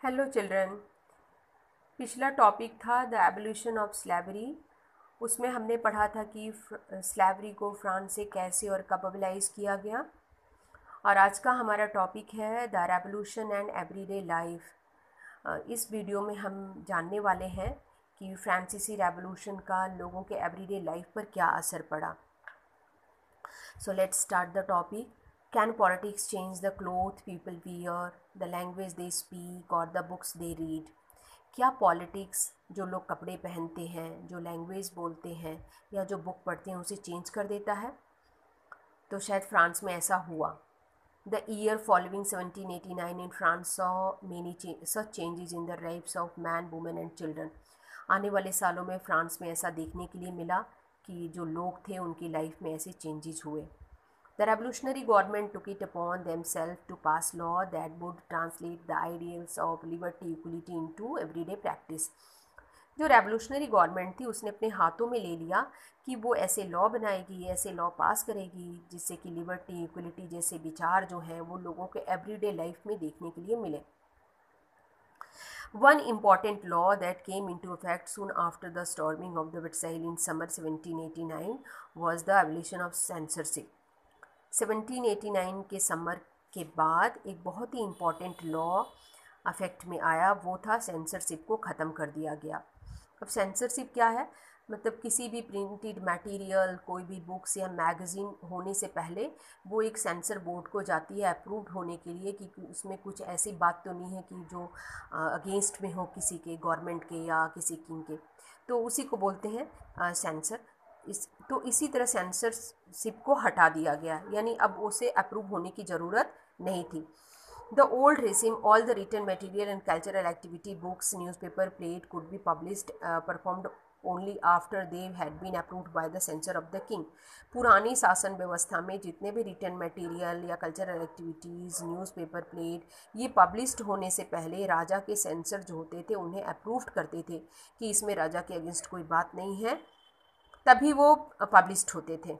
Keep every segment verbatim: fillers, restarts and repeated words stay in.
Hello children. पिछला topic था the evolution of slavery. उसमें हमने पढ़ा था कि स्लेवरी को फ्रांस से कैसे और कब अबलाइज किया गया। और आज का हमारा टॉपिक है the revolution and everyday life. इस वीडियो में हम जानने वाले हैं कि फ्रांसीसी रेवोल्यूशन का लोगों के एवरीडे लाइफ पर क्या असर पड़ा। So let's start the topic. Can politics change the cloth people wear, the language they speak और द बुक्स दे रीड? क्या पॉलिटिक्स, जो लोग कपड़े पहनते हैं, जो लैंग्वेज बोलते हैं या जो बुक पढ़ते हैं, उसे चेंज कर देता है? तो शायद फ्रांस में ऐसा हुआ। The year following seventeen eighty nine in France saw many such changes in the lives of man, women and children. आने वाले सालों में फ्रांस में ऐसा देखने के लिए मिला कि जो लोग थे उनकी लाइफ में ऐसे चेंजेस हुए। The revolutionary government took it upon themselves to pass law that would translate the ideals of liberty, equality into everyday practice. जो रेवोल्यूशनरी गवर्नमेंट थी उसने अपने हाथों में ले लिया कि वो ऐसे लॉ बनाएगी, ऐसे लॉ पास करेगी जिससे कि लिबर्टी, इक्वलिटी जैसे विचार जो हैं वो लोगों के एवरीडे लाइफ में देखने के लिए मिले। One important law that came into effect soon after the storming of the Versailles in summer seventeen eighty-nine was the abolition of censorship. Seventeen eighty nine के समर के बाद एक बहुत ही इम्पॉर्टेंट लॉ अफेक्ट में आया, वो था सेंसरशिप को ख़त्म कर दिया गया। अब सेंसरशिप क्या है? मतलब किसी भी प्रिंटेड मटेरियल, कोई भी बुक्स या मैगज़ीन होने से पहले वो एक सेंसर बोर्ड को जाती है अप्रूव्ड होने के लिए कि उसमें कुछ ऐसी बात तो नहीं है कि जो अगेंस्ट में हो किसी के, गवर्नमेंट के या किसी किंग के, तो उसी को बोलते हैं सेंसर। इस तो इसी तरह सेंसरशिप को हटा दिया गया, यानी अब उसे अप्रूव होने की ज़रूरत नहीं थी। The old regime, all the written material and cultural activity, books, newspaper, plate could be published performed only after they had been approved by the censor of the king. पुरानी शासन व्यवस्था में जितने भी रिटन मटेरियल या cultural activities, newspaper, plate, ये published होने से पहले राजा के सेंसर जो होते थे उन्हें अप्रूव्ड करते थे कि इसमें राजा के अगेंस्ट कोई बात नहीं है, तभी वो पब्लिश्ड होते थे।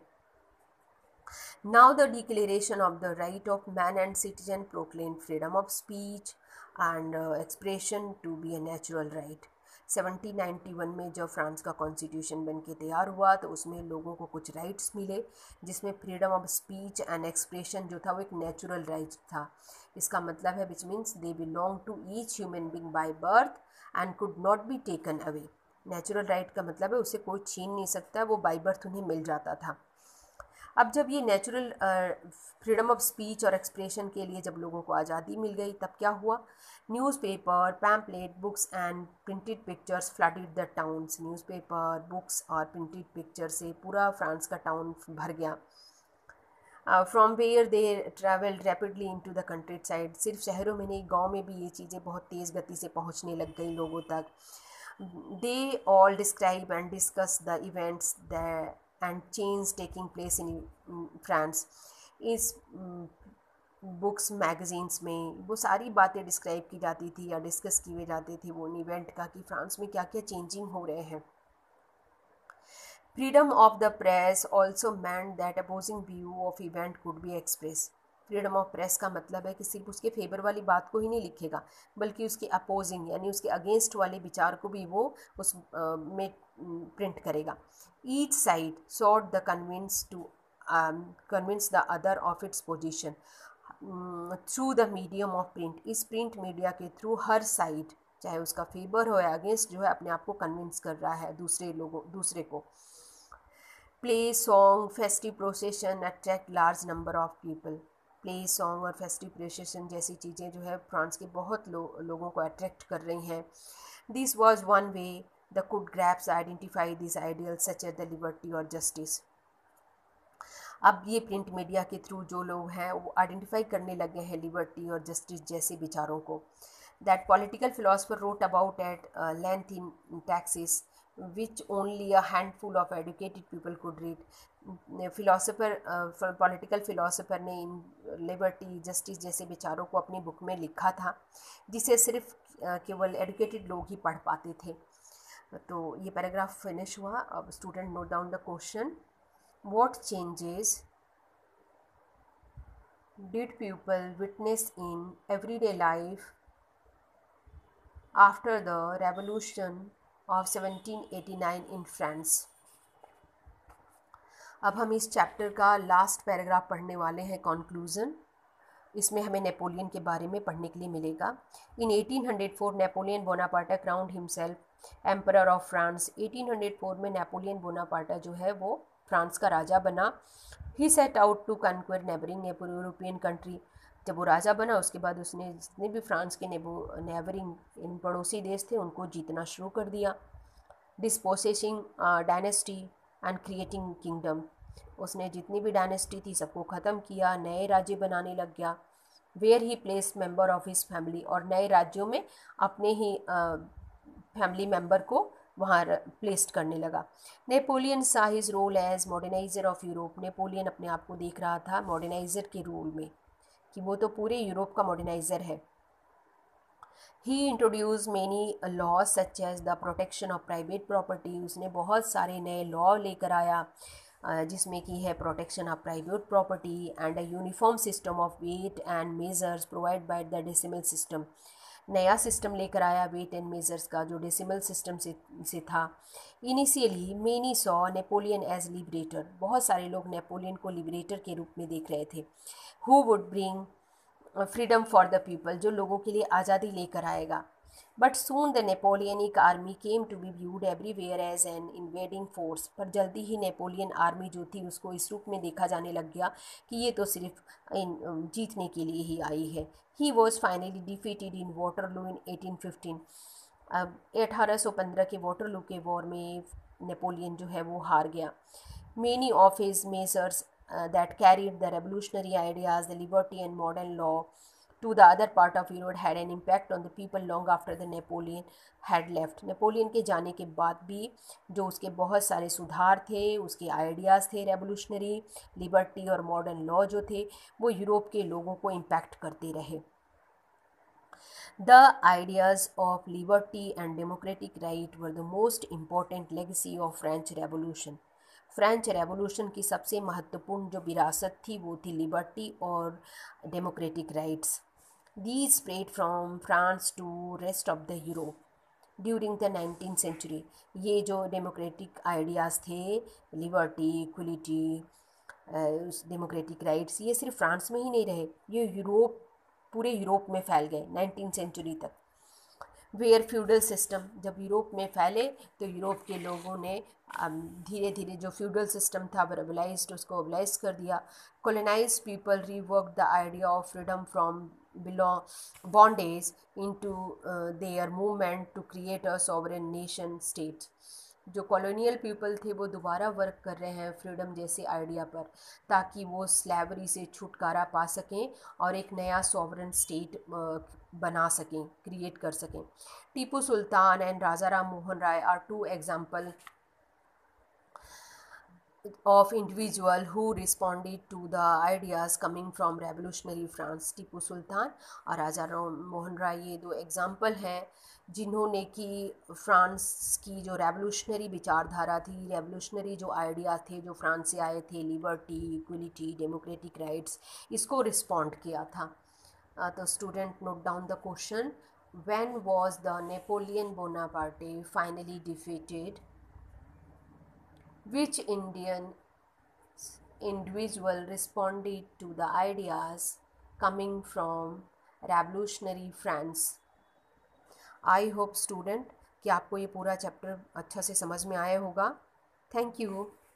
Now the Declaration of the Right of Man and Citizen proclaimed freedom of speech and uh, expression to be a natural right. Seventeen ninety one में जब फ्रांस का कॉन्स्टिट्यूशन बन के तैयार हुआ तो उसमें लोगों को कुछ राइट्स मिले, जिसमें freedom of speech and expression जो था वो एक नेचुरल राइट था। इसका मतलब है which means they belong to each human being by birth and could not be taken away. Natural right का मतलब है उसे कोई छीन नहीं सकता, वो बाय बर्थ उन्हें मिल जाता था। अब जब ये नेचुरल फ्रीडम ऑफ स्पीच और एक्सप्रेशन के लिए जब लोगों को आज़ादी मिल गई, तब क्या हुआ? Newspaper, pamphlet, books and printed pictures flooded the towns. Newspaper, books और प्रिंटेड पिक्चर से पूरा फ्रांस का टाउन भर गया। From where they travelled rapidly into the countryside. सिर्फ शहरों में नहीं, गाँव में भी ये चीज़ें बहुत तेज़ गति से पहुँचने लग गई लोगों तक। They all describe and discuss the events the and change taking place in France. इस बुक्स, मैगज़ीन्स में वो सारी बातें डिस्क्राइब की जाती थी या डिस्कस किए जाते थे वो इवेंट का कि फ्रांस में क्या क्या चेंजिंग हो रहे हैं। Freedom of the press also meant that opposing view of event could be express. Freedom of press का मतलब है कि सिर्फ उसके फेवर वाली बात को ही नहीं लिखेगा, बल्कि उसके अपोजिंग यानी उसके अगेंस्ट वाले विचार को भी वो उस आ, में प्रिंट करेगा। Each side sought the convince to convince the other of its position through the medium of print. इस प्रिंट मीडिया के थ्रू हर साइड, चाहे उसका फेवर हो या अगेंस्ट, जो है अपने आप को कन्विंस कर रहा है दूसरे लोगों दूसरे को। Play, song, festive procession attract large number of people. Play, song और फेस्टिव प्रोसेशन जैसी चीज़ें जो है फ्रांस के बहुत लो, लोगों को अट्रैक्ट कर रही हैं। This was one way the could grasp identify this ideal such as the liberty और जस्टिस। अब ये प्रिंट मीडिया के थ्रू जो लोग हैं वो आइडेंटिफाई करने लगे हैं लिबर्टी और जस्टिस जैसे विचारों को। That political philosopher wrote about at length in texts which only a handful of educated people could read. Philosopher, political philosopher ने इन लिबर्टी, जस्टिस जैसे विचारों को अपनी बुक में लिखा था, जिसे सिर्फ केवल एडुकेटेड लोग ही पढ़ पाते थे। तो ये पैराग्राफ फिनिश हुआ। अब student note down the question. What changes did people witness in everyday life after the revolution of seventeen eighty nine in France. अब हम इस चैप्टर का लास्ट पैराग्राफ पढ़ने वाले हैं, कंक्लूजन. इसमें हमें नेपोलियन के बारे में पढ़ने के लिए मिलेगा. In eighteen hundred four Napoleon Bonaparte crowned himself emperor of France. Eighteen hundred four में नेपोलियन बोनापार्टा जो है वो फ्रांस का राजा बना. He set out to conquer neighbouring European country. जब वो राजा बना उसके बाद उसने जितने भी फ्रांस के नेबरिंग इन पड़ोसी देश थे उनको जीतना शुरू कर दिया. Dispossessing dynasty and creating kingdom. उसने जितनी भी डायनेस्टी थी सबको ख़त्म किया, नए राज्य बनाने लग गया. Where he place member of his family. और नए राज्यों में अपने ही फैमिली मेंबर को वहाँ प्लेस्ड करने लगा. Napoleon saw his role as moderniser of Europe. Napoleon अपने आप को देख रहा था मॉडर्नाइजर के रोल में कि वो तो पूरे यूरोप का मॉडर्नाइजर है. He introduce many laws such as the protection of private property. उसने बहुत सारे नए लॉ लेकर आया जिसमें कि है protection of private property and a uniform system of weight and measures provide by the decimal system. नया सिस्टम लेकर आया वेट एंड मेजर्स का जो डेसिमल सिस्टम से से था. Initially many saw Napoleon as liberator. बहुत सारे लोग नेपोलियन को लिबरेटर के रूप में देख रहे थे. Who would bring freedom for the people. जो लोगों के लिए आज़ादी लेकर आएगा. But soon the Napoleonic army came to be viewed everywhere as an invading force. पर जल्दी ही नेपोलियन आर्मी जो थी उसको इस रूप में देखा जाने लग गया कि ये तो सिर्फ इन जीतने के लिए ही आई है. He was finally defeated in Waterloo in eighteen fifteen. अब अठारह सौ पंद्रह के वाटरलू के वॉर में नेपोलियन जो है वो हार गया. Many of his measures that carried the revolutionary ideas the liberty and modern law to the other part of Europe had an impact on the people long after the Napoleon had left. Napoleon के जाने के बाद भी जो उसके बहुत सारे सुधार थे, उसके आइडियाज़ थे रेवोल्यूशनरी, लिबर्टी और मॉडर्न लॉ जो थे वो यूरोप के लोगों को इम्पैक्ट करते रहे. The ideas of liberty and democratic right were the most important legacy of French Revolution. French revolution की सबसे महत्वपूर्ण जो विरासत थी वो थी लिबर्टी और democratic rights. These spread from France to rest of the Europe during the nineteenth century. ये जो डेमोक्रेटिक आइडियाज़ थे, लिबर्टी, इक्वलिटी, डेमोक्रेटिक राइट्स, ये सिर्फ फ्रांस में ही नहीं रहे, ये यूरोप पूरे यूरोप में फैल गए नाइनटीन सेंचुरी तक. Where feudal system. जब यूरोप में फैले तो यूरोप के लोगों ने धीरे धीरे जो फ्यूडल सिस्टम था वर्बलाइज्ड उसको ओबलाइज कर दिया. Colonised people rework the idea of freedom from belong bondage into uh, their movement to create a sovereign nation state. जो कॉलोनियल पीपल थे वो दोबारा वर्क कर रहे हैं फ्रीडम जैसे आइडिया पर ताकि वो स्लेवरी से छुटकारा पा सकें और एक नया सॉवरन स्टेट बना सकें, क्रिएट कर सकें. Tipu Sultan and Raja Ram Mohan Roy are two example of individual who responded to the ideas coming from revolutionary France. Tipu Sultan और राजा राम मोहन राय ये दो एग्जाम्पल हैं जिन्होंने कि फ्रांस की जो रेवोल्यूशनरी विचारधारा थी, रेवोल्यूशनरी जो आइडिया थे जो फ्रांस से आए थे, लिबर्टी, इक्वलिटी, डेमोक्रेटिक राइट्स, इसको रिस्पॉन्ड किया था. तो student note down the question. When was the Napoleon Bonaparte finally defeated? Which Indian individual responded to the ideas coming from revolutionary France? I hope student कि आपको ये पूरा chapter अच्छा से समझ में आया होगा. Thank you.